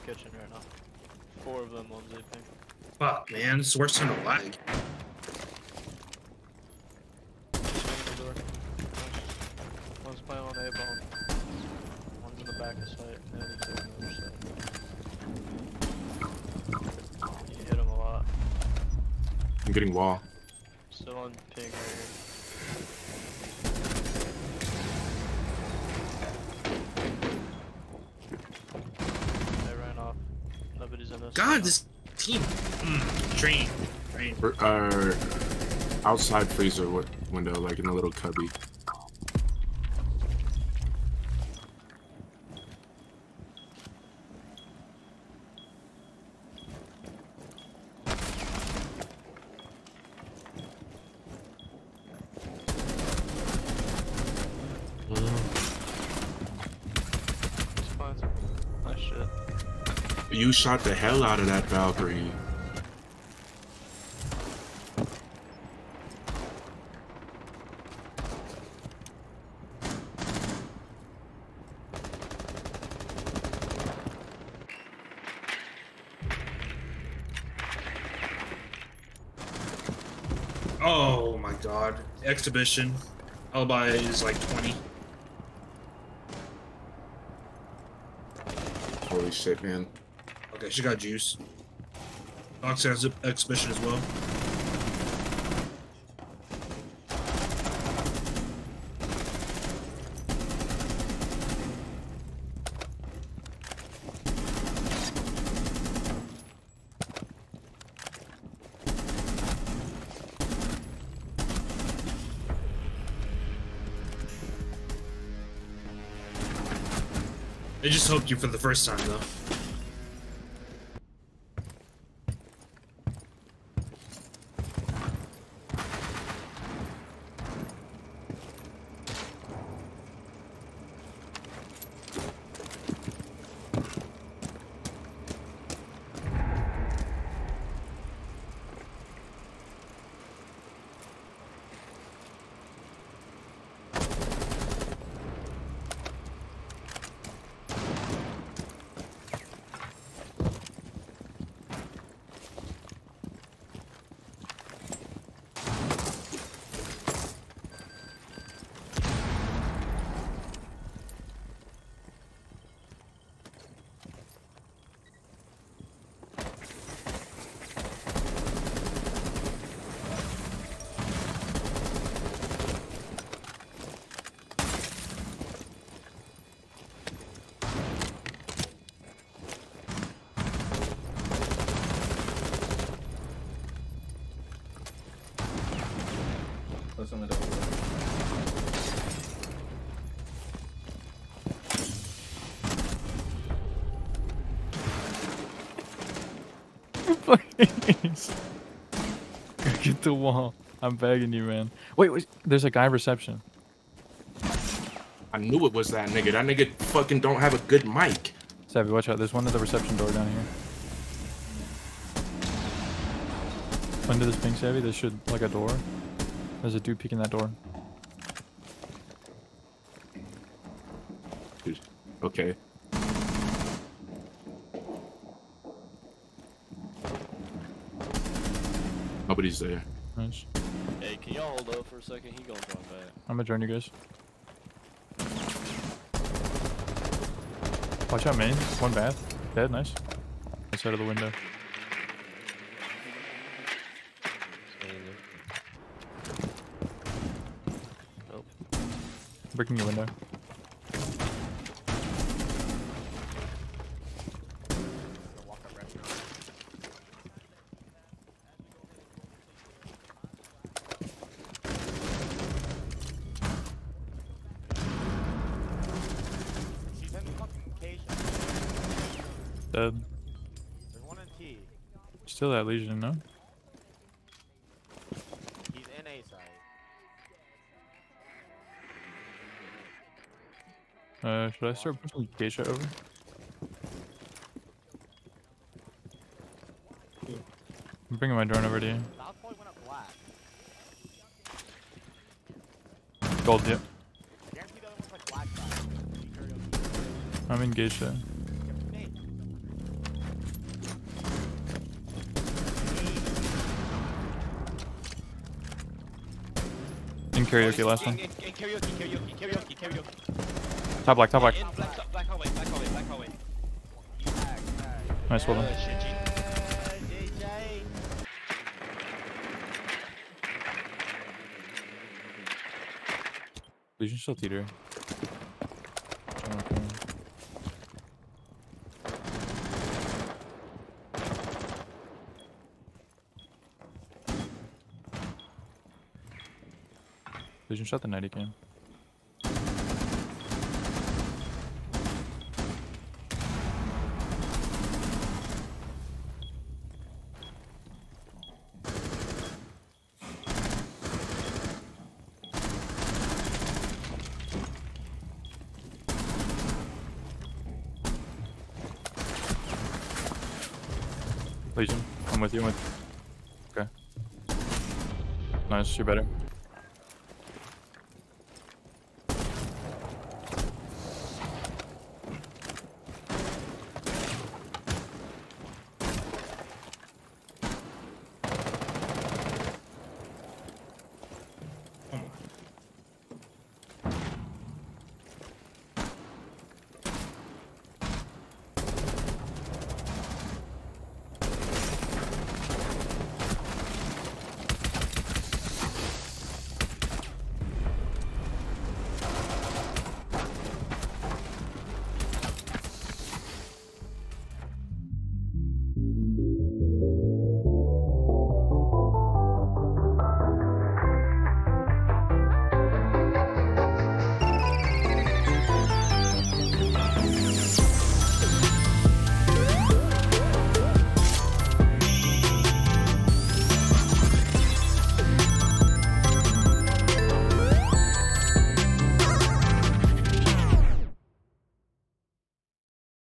kitchen right now. 4 of them, 1's aping. Fuck, man. It's worse than a lag. Swing the door. One's playing on A bomb. One's in the back of site, and he's on the other side. You hit him a lot. I'm getting wall. Still on ping right here. They ran off. Nobody's in this. God, this team. Train. Outside freezer window, like in a little cubby. It's fine. Nice shit. You shot the hell out of that Valkyrie. Oh my god. Exhibition. Alibi is like 20. Holy shit, man. Okay, she got juice. Fox has exhibition as well. They just hoped you for the first time, though. Close on the door. Please. Get the wall. I'm begging you, man. Wait, there's a guy reception. I knew it was that nigga. That nigga fucking don't have a good mic. Savvy, watch out. There's one at the reception door down here. Under this pink, Savvy, there should, like, a door. There's a dude peeking that door. Okay. Nobody's there. Nice. Hey, can y'all hold up for a second? He gonna drop back. I'm gonna join you guys. Watch out, main. One bath. Dead, nice. Right side of the window. Nope. Breaking your window. Dead. There's one in T. Still that Legion, no? He's in A side. Should I start pushing Geisha over? I'm bringing my drone over to you. South Point went up black. Gold, yep. Guarantee the other one's like black side. I'm in Geisha. karaoke last one. In karaoke. Top black, top black. In black hallway. Nice, well done. Shit, G. Legion still teeter. Legion shot the 90 cam. Legion, I'm with you. Okay. Nice, you're better.